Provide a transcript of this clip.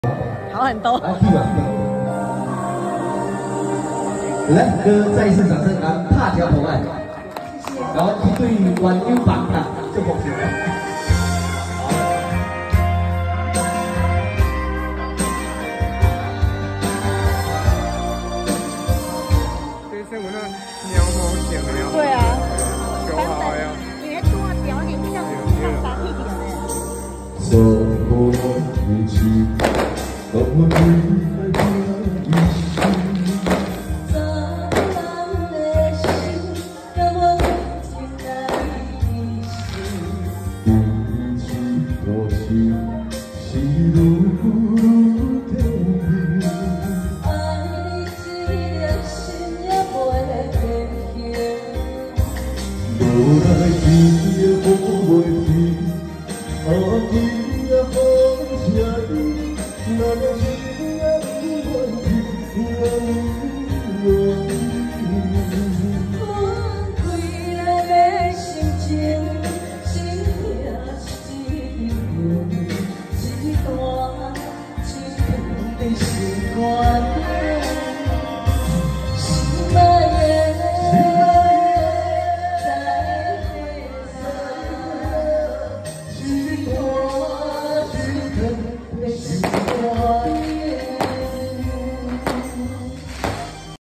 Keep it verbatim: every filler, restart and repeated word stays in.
好很多。 来，哥再一次掌声，让大家捧爱。然后一对网友版啊，就捧起来。 对啊， 小好呀。 你还多表演像唱啥屁屁的呢？ 走过一起，我们离开这一世。咱们的心，让我紧在一起。一起过去，是路路的路。爱你这颗心也袂变形。 无奈天也风袂停，啊天也风车伊，咱的心也不愿停，不愿停。分开咱的心情，心痛是一段一段情长的心肝。